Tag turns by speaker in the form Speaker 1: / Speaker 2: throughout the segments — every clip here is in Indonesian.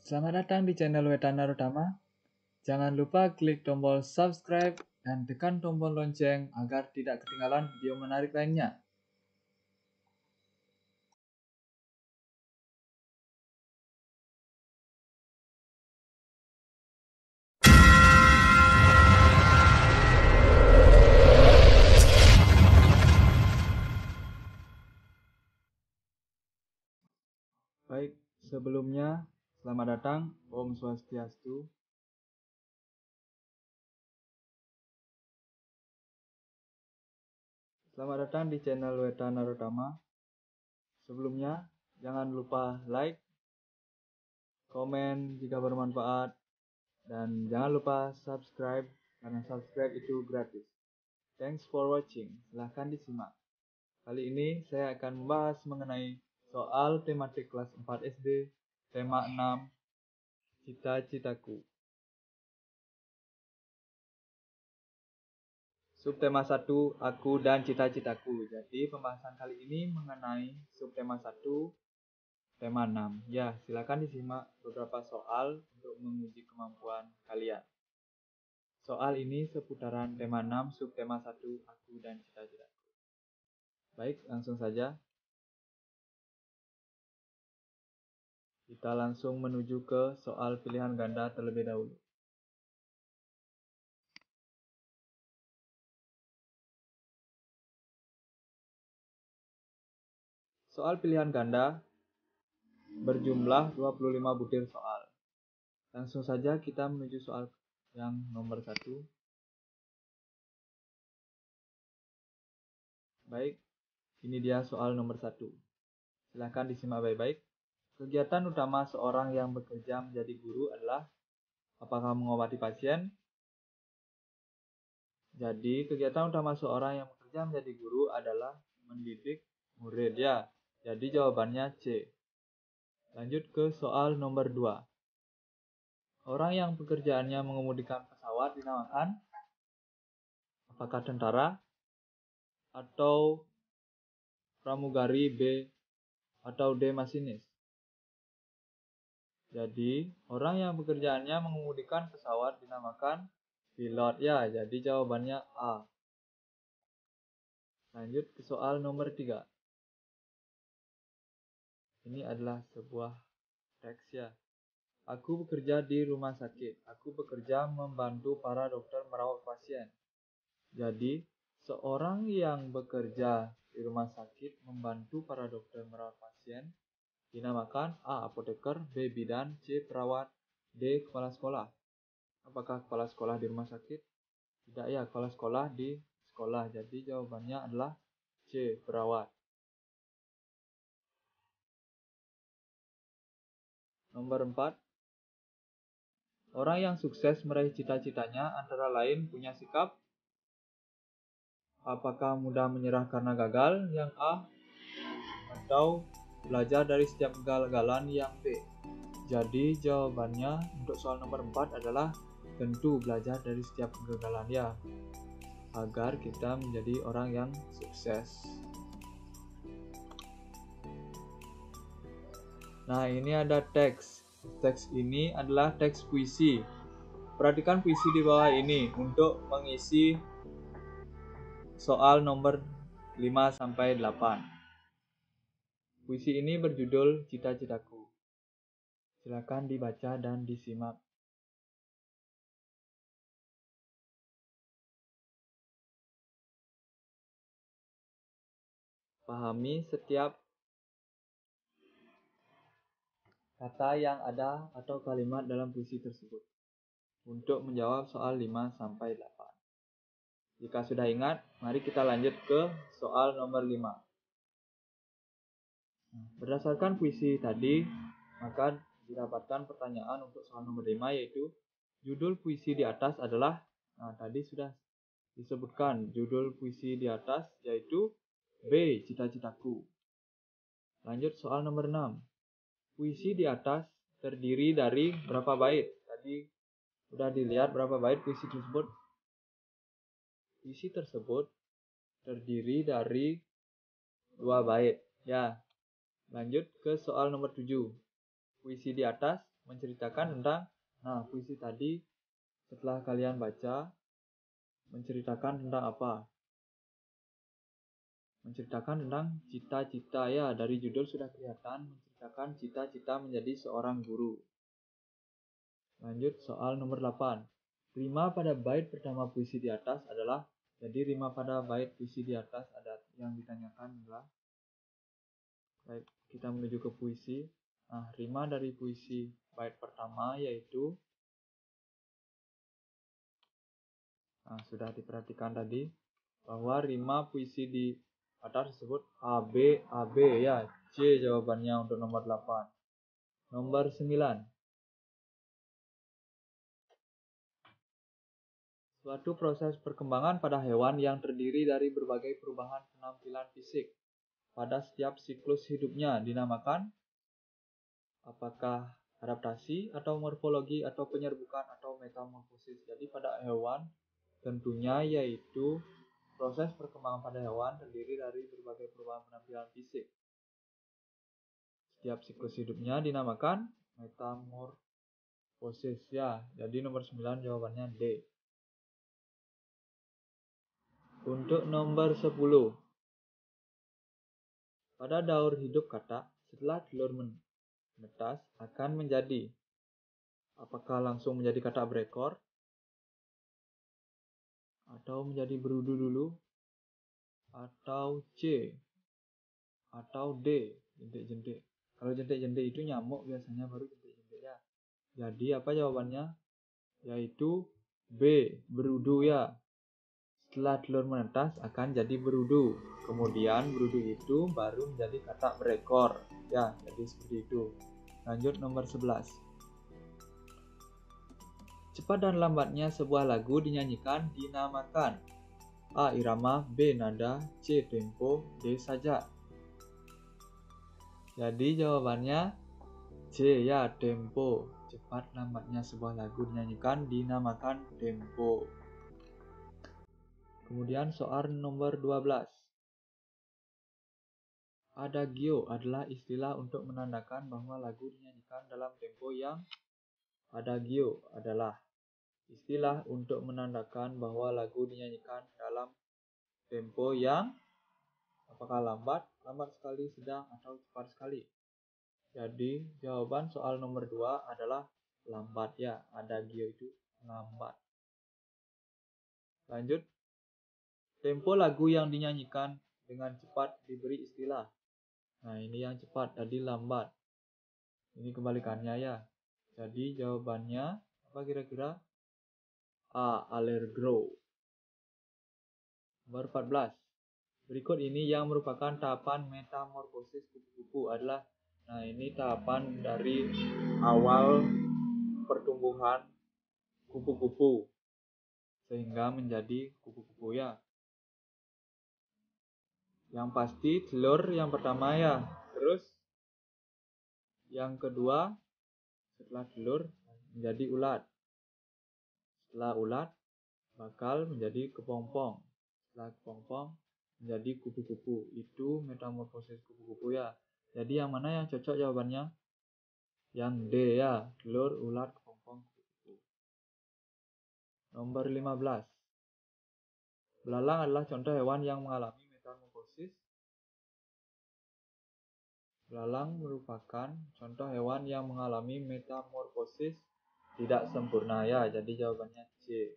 Speaker 1: Selamat datang di channel Weta Narutama. Jangan lupa klik tombol subscribe dan tekan tombol lonceng agar tidak ketinggalan video menarik lainnya. Baik, sebelumnya selamat datang, Om Swastiastu. Selamat datang di channel Weta Narutama. Sebelumnya, jangan lupa like, komen jika bermanfaat, dan jangan lupa subscribe karena subscribe itu gratis. Thanks for watching. Silahkan disimak. Kali ini saya akan membahas mengenai soal tematik kelas 4 SD, tema 6, cita-citaku. Subtema 1, aku dan cita-citaku. Jadi pembahasan kali ini mengenai subtema 1, tema 6. Ya, silakan disimak beberapa soal untuk menguji kemampuan kalian. Soal ini seputaran tema 6, subtema 1, aku dan cita-citaku. Baik, langsung saja. Kita langsung menuju ke soal pilihan ganda terlebih dahulu. Soal pilihan ganda berjumlah 25 butir soal. Langsung saja kita menuju soal yang nomor 1. Baik, ini dia soal nomor 1. Silahkan disimak baik-baik. Kegiatan utama seorang yang bekerja menjadi guru adalah apakah mengobati pasien? Jadi, kegiatan utama seorang yang bekerja menjadi guru adalah mendidik murid ya. Jadi jawabannya C. Lanjut ke soal nomor 2. Orang yang pekerjaannya mengemudikan pesawat dinamakan apakah tentara atau pramugari B atau D masinis. Jadi, orang yang pekerjaannya mengemudikan pesawat dinamakan pilot ya. Jadi jawabannya A. Lanjut ke soal nomor 3. Ini adalah sebuah teks ya. Aku bekerja di rumah sakit. Aku bekerja membantu para dokter merawat pasien. Jadi, seorang yang bekerja di rumah sakit membantu para dokter merawat pasien dinamakan A. apoteker, B. bidan, C. perawat, D. kepala sekolah. Apakah kepala sekolah di rumah sakit? Tidak ya, kepala sekolah di sekolah. Jadi jawabannya adalah C. perawat. Nomor 4. Orang yang sukses meraih cita-citanya antara lain punya sikap apakah mudah menyerah karena gagal yang A atau belajar dari setiap kegagalan yang B. Jadi jawabannya untuk soal nomor 4 adalah tentu belajar dari setiap kegagalan ya, agar kita menjadi orang yang sukses. Nah, ini ada teks. Teks ini adalah teks puisi. Perhatikan puisi di bawah ini untuk mengisi soal nomor 5-8. Puisi ini berjudul Cita-citaku. Silakan dibaca dan disimak. Pahami setiap kata yang ada atau kalimat dalam puisi tersebut untuk menjawab soal 5-8. Jika sudah ingat, mari kita lanjut ke soal nomor 5. Berdasarkan puisi tadi, maka didapatkan pertanyaan untuk soal nomor 5 yaitu judul puisi di atas adalah, tadi sudah disebutkan judul puisi di atas yaitu B. Cita-citaku. Lanjut soal nomor 6. Puisi di atas terdiri dari berapa bait? Tadi sudah dilihat berapa bait puisi tersebut. Puisi tersebut terdiri dari 2 bait. Ya. Lanjut ke soal nomor 7. Puisi di atas menceritakan tentang, nah puisi tadi setelah kalian baca, menceritakan tentang apa? Menceritakan tentang cita-cita ya, dari judul sudah kelihatan, menceritakan cita-cita menjadi seorang guru. Lanjut soal nomor 8. Rima pada bait pertama puisi di atas adalah, jadi rima pada bait puisi di atas ada yang ditanyakan adalah, baik kita menuju ke puisi. Nah, rima dari puisi bait pertama yaitu, nah sudah diperhatikan tadi bahwa rima puisi di atas disebut AB, AB ya. C jawabannya untuk nomor 8. Nomor 9. Suatu proses perkembangan pada hewan yang terdiri dari berbagai perubahan penampilan fisik pada setiap siklus hidupnya dinamakan apakah adaptasi atau morfologi atau penyerbukan atau metamorfosis. Jadi pada hewan tentunya yaitu proses perkembangan pada hewan terdiri dari berbagai perubahan penampilan fisik. Setiap siklus hidupnya dinamakan metamorfosis ya. Jadi nomor 9 jawabannya D. Untuk nomor 10. Pada daur hidup kata, setelah telur menetas akan menjadi, apakah langsung menjadi kata berekor atau menjadi berudu dulu, atau C, atau D, jentik-jentik. Kalau jentik-jentik itu nyamuk biasanya, baru jentik-jentik ya. Jadi apa jawabannya? Yaitu B, berudu ya. Setelah telur menetas akan jadi berudu. Kemudian berudu itu baru menjadi katak berekor. Ya, jadi seperti itu. Lanjut nomor 11. Cepat dan lambatnya sebuah lagu dinyanyikan dinamakan A. Irama, B. Nada, C. Tempo, D. Sajak. Jadi jawabannya C ya, tempo. Cepat lambatnya sebuah lagu dinyanyikan dinamakan tempo. Kemudian soal nomor 12. Adagio adalah istilah untuk menandakan bahwa lagu dinyanyikan dalam tempo yang adagio adalah istilah untuk menandakan bahwa lagu dinyanyikan dalam tempo yang apakah lambat, lambat sekali, sedang, atau cepat sekali. Jadi jawaban soal nomor 2 adalah lambat ya, adagio itu lambat. Lanjut, tempo lagu yang dinyanyikan dengan cepat diberi istilah. Nah ini yang cepat, tadi lambat. Ini kebalikannya ya. Jadi jawabannya apa kira-kira? A. Allegro. Nomor 14. Berikut ini yang merupakan tahapan metamorfosis kupu-kupu adalah, nah ini tahapan dari awal pertumbuhan kupu-kupu sehingga menjadi kupu-kupu ya. Yang pasti telur yang pertama ya. Terus yang kedua setelah telur menjadi ulat. Setelah ulat bakal menjadi kepompong. Setelah kepompong menjadi kupu-kupu. Itu metamorfosis kupu-kupu ya. Jadi yang mana yang cocok jawabannya? Yang D ya, telur, ulat, kepompong, kupu-kupu. Nomor 15. Belalang adalah contoh hewan yang mengalami metamorfosis. Belalang merupakan contoh hewan yang mengalami metamorfosis tidak sempurna ya. Jadi jawabannya C.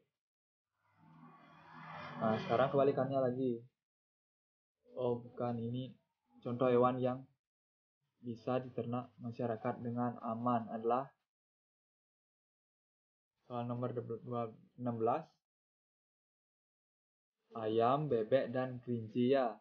Speaker 1: Nah, sekarang kebalikannya lagi. Oh, bukan, ini contoh hewan yang bisa diternak masyarakat dengan aman adalah soal nomor 16. Ayam, bebek, dan kelinci ya.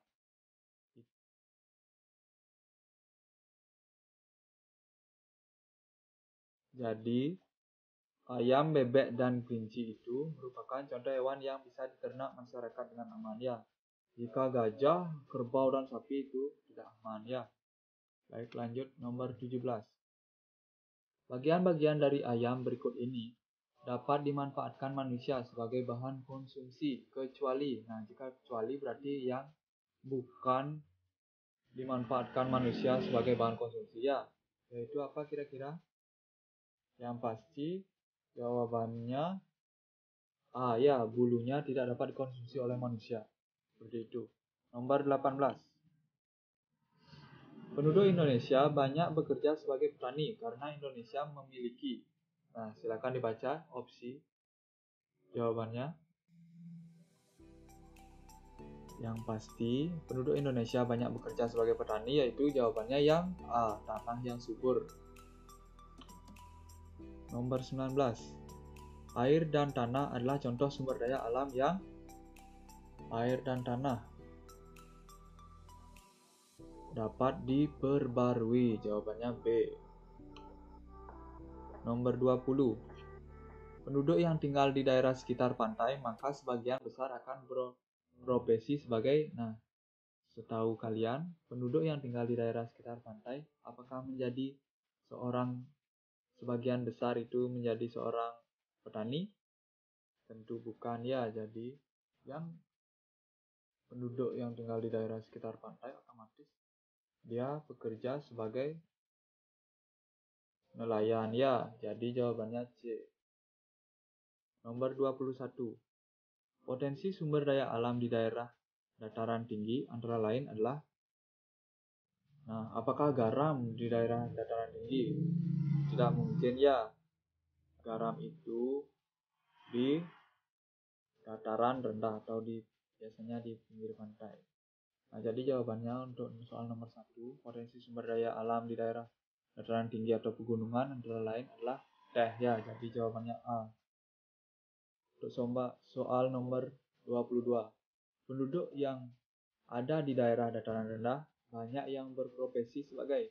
Speaker 1: Jadi, ayam, bebek, dan kelinci itu merupakan contoh hewan yang bisa diternak masyarakat dengan aman ya. Jika gajah, kerbau, dan sapi itu tidak aman ya. Baik, lanjut nomor 17. Bagian-bagian dari ayam berikut ini dapat dimanfaatkan manusia sebagai bahan konsumsi kecuali, nah jika kecuali berarti yang bukan dimanfaatkan manusia sebagai bahan konsumsi ya. Yaitu apa kira-kira? Yang pasti jawabannya A ya, bulunya tidak dapat dikonsumsi oleh manusia. Seperti itu. Nomor 18. Penduduk Indonesia banyak bekerja sebagai petani karena Indonesia memiliki. Nah, silakan dibaca opsi jawabannya. Yang pasti, penduduk Indonesia banyak bekerja sebagai petani, yaitu jawabannya yang A, tanah yang subur. Nomor 19. Air dan tanah adalah contoh sumber daya alam yang air dan tanah dapat diperbarui. Jawabannya B. Nomor 20. Penduduk yang tinggal di daerah sekitar pantai, maka sebagian besar akan berprofesi sebagai, setahu kalian, penduduk yang tinggal di daerah sekitar pantai, apakah menjadi sebagian besar itu menjadi seorang petani? Tentu bukan ya. Jadi yang penduduk yang tinggal di daerah sekitar pantai otomatis dia bekerja sebagai nelayan ya. Jadi jawabannya C. Nomor 21. Potensi sumber daya alam di daerah dataran tinggi antara lain adalah, apakah garam di daerah dataran tinggi? Tidak mungkin ya. Garam itu di dataran rendah atau biasanya di pinggir pantai. Nah, jadi jawabannya untuk soal nomor 1, potensi sumber daya alam di daerah dataran tinggi atau pegunungan antara lain adalah teh ya. Jadi jawabannya A. Untuk soal nomor 22. Penduduk yang ada di daerah dataran rendah banyak yang berprofesi sebagai.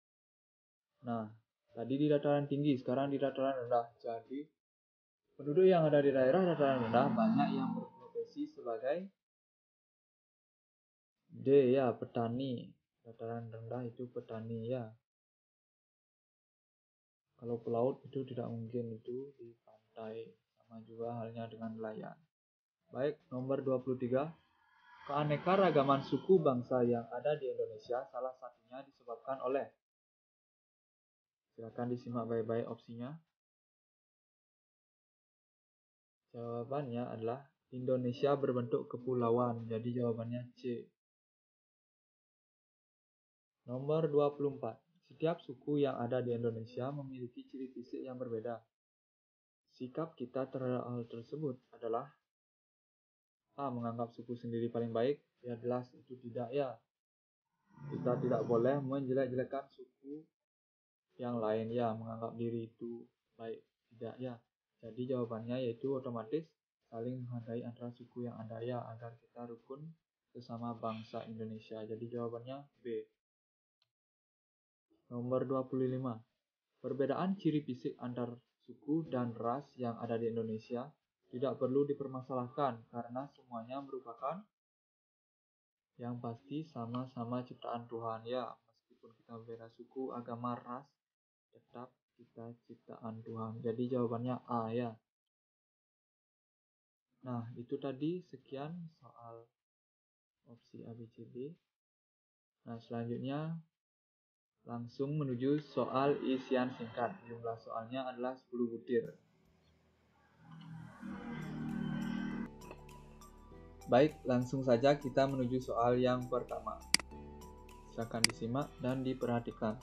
Speaker 1: Tadi di dataran tinggi, sekarang di dataran rendah. Jadi penduduk yang ada di daerah dataran rendah banyak yang berprofesi sebagai D ya, petani. Dataran rendah itu petani ya. Kalau pelaut itu tidak mungkin, itu di pantai. Sama juga halnya dengan nelayan. Baik, nomor 23. Keanekaragaman suku bangsa yang ada di Indonesia salah satunya disebabkan oleh. Silakan disimak baik-baik opsinya. Jawabannya adalah Indonesia berbentuk kepulauan. Jadi jawabannya C. Nomor 24. Setiap suku yang ada di Indonesia memiliki ciri fisik yang berbeda. Sikap kita terhadap hal tersebut adalah A. Menganggap suku sendiri paling baik. Ya jelas itu tidak ya. Kita tidak boleh menjelek-jelekan suku yang lain ya. Menganggap diri itu baik. Tidak ya. Jadi jawabannya yaitu otomatis saling menghargai antara suku yang ada ya. Agar kita rukun sesama bangsa Indonesia. Jadi jawabannya B. Nomor 25. Perbedaan ciri fisik antar suku dan ras yang ada di Indonesia tidak perlu dipermasalahkan karena semuanya merupakan yang pasti sama-sama ciptaan Tuhan ya. Meskipun kita berbeda suku, agama, ras, tetap kita ciptaan Tuhan. Jadi jawabannya A ya. Nah, itu tadi sekian soal opsi A, B, C, D. Nah, selanjutnya langsung menuju soal isian singkat. Jumlah soalnya adalah 10 butir. Baik, langsung saja kita menuju soal yang pertama. Silakan disimak dan diperhatikan.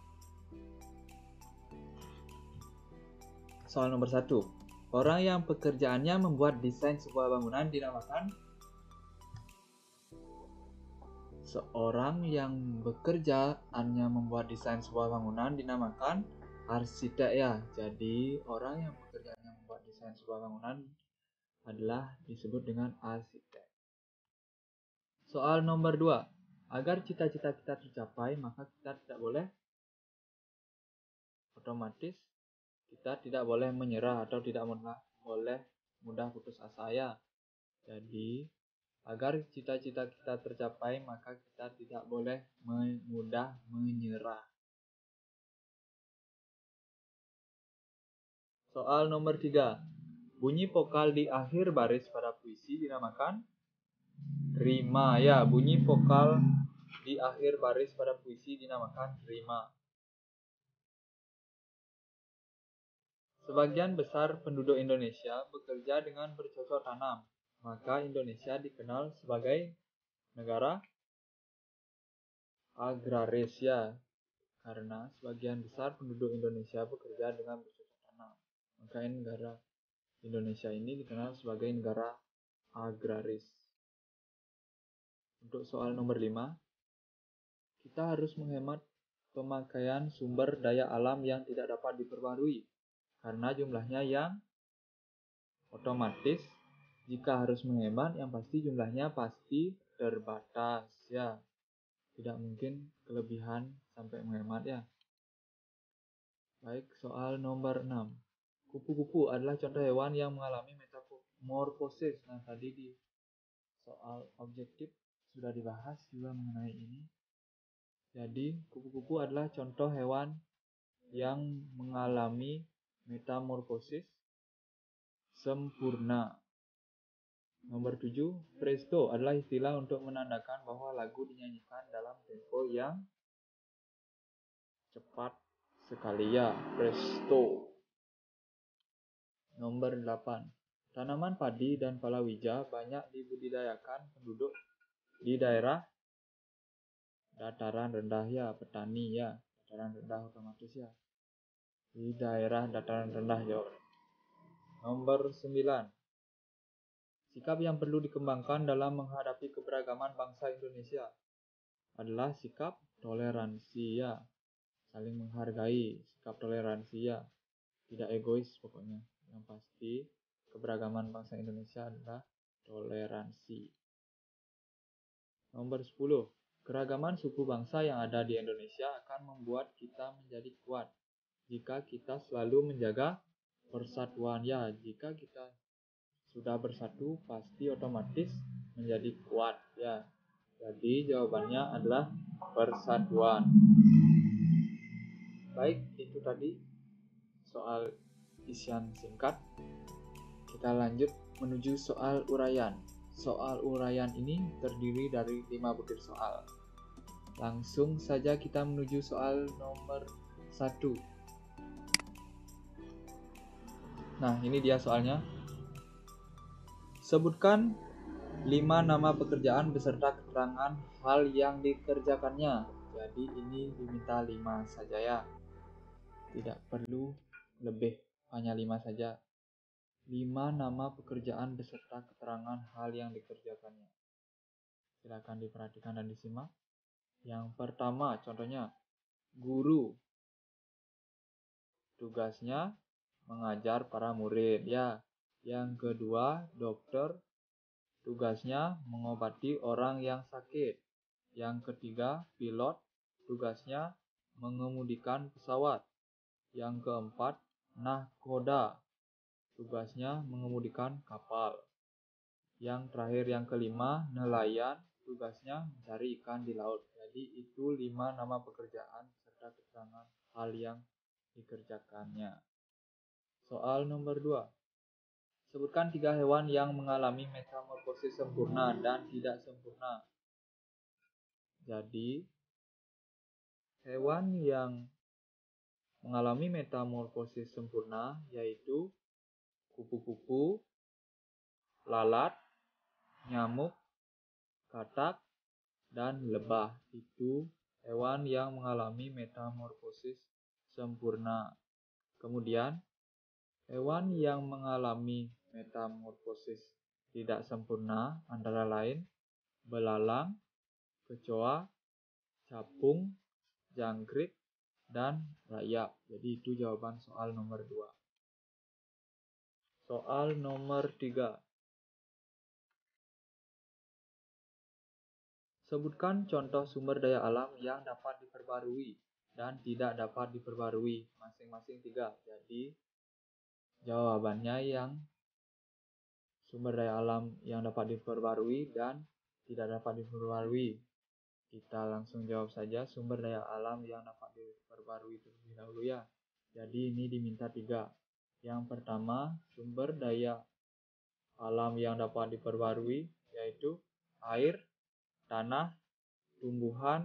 Speaker 1: Soal nomor 1. Orang yang pekerjaannya membuat desain sebuah bangunan dinamakan. Seorang yang bekerjaannya membuat desain sebuah bangunan dinamakan arsitek ya. Jadi orang yang pekerjaannya membuat desain sebuah bangunan adalah disebut dengan arsitek. Soal nomor 2. Agar cita-cita kita tercapai, maka kita tidak boleh otomatis kita tidak boleh menyerah atau tidak boleh mudah putus asa ya. Jadi agar cita-cita kita tercapai, maka kita tidak boleh mudah menyerah. Soal nomor 3. Bunyi vokal di akhir baris pada puisi dinamakan rima ya. Bunyi vokal di akhir baris pada puisi dinamakan rima. Sebagian besar penduduk Indonesia bekerja dengan bercocok tanam, maka Indonesia dikenal sebagai negara agraris ya, karena sebagian besar penduduk Indonesia bekerja dengan bercocok tanam. Maka negara Indonesia ini dikenal sebagai negara agraris. Untuk soal nomor 5, kita harus menghemat pemakaian sumber daya alam yang tidak dapat diperbarui, karena jumlahnya yang otomatis. Jika harus menghemat, yang pasti jumlahnya pasti terbatas ya. Tidak mungkin kelebihan sampai menghemat ya. Baik, soal nomor 6. Kupu-kupu adalah contoh hewan yang mengalami metamorfosis. Nah, tadi di soal objektif sudah dibahas juga mengenai ini. Jadi, kupu-kupu adalah contoh hewan yang mengalami metamorfosis sempurna. Nomor 7, presto adalah istilah untuk menandakan bahwa lagu dinyanyikan dalam tempo yang cepat sekali ya, presto. Nomor 8, tanaman padi dan palawija banyak dibudidayakan penduduk di daerah dataran rendah ya, petani ya, dataran rendah otomatis ya. Di daerah dataran rendah Jawa. Nomor 9, sikap yang perlu dikembangkan dalam menghadapi keberagaman bangsa Indonesia adalah sikap toleransi ya, saling menghargai, sikap toleransi ya, tidak egois pokoknya. Yang pasti keberagaman bangsa Indonesia adalah toleransi. Nomor 10, keragaman suku bangsa yang ada di Indonesia akan membuat kita menjadi kuat jika kita selalu menjaga persatuan ya. Jika kita sudah bersatu pasti otomatis menjadi kuat ya. Jadi jawabannya adalah persatuan. Baik, itu tadi soal isian singkat. Kita lanjut menuju soal uraian. Soal uraian ini terdiri dari 5 butir soal. Langsung saja kita menuju soal nomor 1. Nah, ini dia soalnya. Sebutkan 5 nama pekerjaan beserta keterangan hal yang dikerjakannya. Jadi ini diminta 5 saja ya. Tidak perlu lebih, hanya 5 saja. 5 nama pekerjaan beserta keterangan hal yang dikerjakannya. Silakan diperhatikan dan disimak. Yang pertama, contohnya, guru. Tugasnya mengajar para murid ya. Yang kedua, dokter. Tugasnya mengobati orang yang sakit. Yang ketiga, pilot. Tugasnya mengemudikan pesawat. Yang keempat, nahkoda. Tugasnya mengemudikan kapal. Yang terakhir, yang kelima, nelayan. Tugasnya mencari ikan di laut. Jadi itu 5 nama pekerjaan serta keterangan hal yang dikerjakannya. Soal nomor 2. Sebutkan 3 hewan yang mengalami metamorfosis sempurna dan tidak sempurna. Jadi, hewan yang mengalami metamorfosis sempurna yaitu kupu-kupu, lalat, nyamuk, katak, dan lebah. Itu hewan yang mengalami metamorfosis sempurna. Kemudian, hewan yang mengalami metamorfosis tidak sempurna antara lain belalang, kecoa, capung, jangkrik, dan rayap. Jadi itu jawaban soal nomor 2. Soal nomor 3. Sebutkan contoh sumber daya alam yang dapat diperbarui dan tidak dapat diperbarui. Masing-masing 3. Jadi jawabannya yang sumber daya alam yang dapat diperbarui dan tidak dapat diperbarui. Kita langsung jawab saja sumber daya alam yang dapat diperbarui terlebih dahulu ya. Jadi ini diminta 3. Yang pertama, sumber daya alam yang dapat diperbarui yaitu air, tanah, tumbuhan,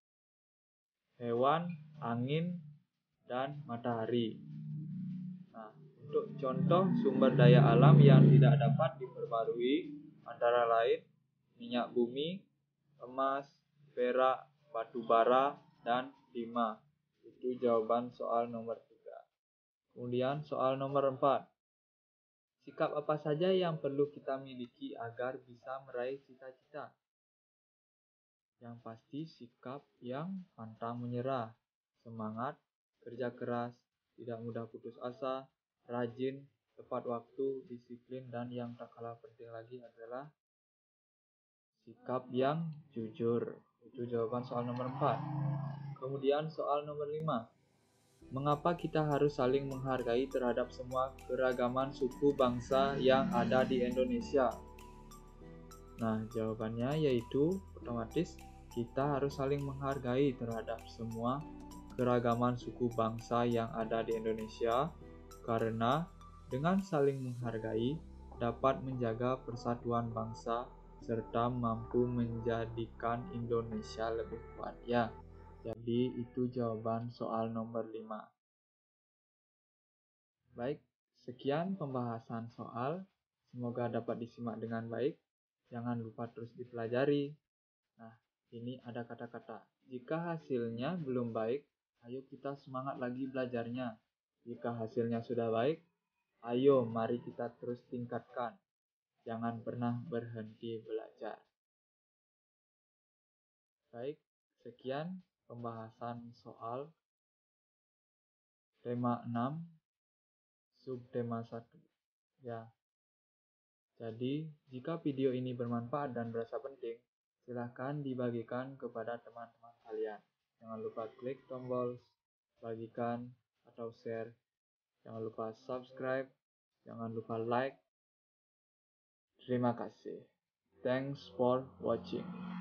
Speaker 1: hewan, angin, dan matahari. Nah, Untuk contoh sumber daya alam yang tidak dapat diperbarui antara lain minyak bumi, emas, perak, batu bara, dan timah. Itu jawaban soal nomor 3. Kemudian soal nomor 4. Sikap apa saja yang perlu kita miliki agar bisa meraih cita-cita? Yang pasti sikap yang pantang menyerah, semangat, kerja keras, tidak mudah putus asa, rajin, tepat waktu, disiplin, dan yang tak kalah penting lagi adalah sikap yang jujur. Itu jawaban soal nomor 4. Kemudian soal nomor 5. Mengapa kita harus saling menghargai terhadap semua keragaman suku bangsa yang ada di Indonesia? Nah, jawabannya yaitu otomatis kita harus saling menghargai terhadap semua keragaman suku bangsa yang ada di Indonesia, karena dengan saling menghargai dapat menjaga persatuan bangsa serta mampu menjadikan Indonesia lebih kuat. Ya, jadi itu jawaban soal nomor 5. Baik, sekian pembahasan soal. Semoga dapat disimak dengan baik. Jangan lupa terus dipelajari. Nah, ini ada kata-kata. Jika hasilnya belum baik, ayo kita semangat lagi belajarnya. Jika hasilnya sudah baik, ayo mari kita terus tingkatkan. Jangan pernah berhenti belajar. Baik, sekian pembahasan soal tema 6, subtema 1. Ya, jadi jika video ini bermanfaat dan berasa penting, silahkan dibagikan kepada teman-teman kalian. Jangan lupa klik tombol bagikan atau share. Jangan lupa subscribe. Jangan lupa like. Terima kasih. Thanks for watching.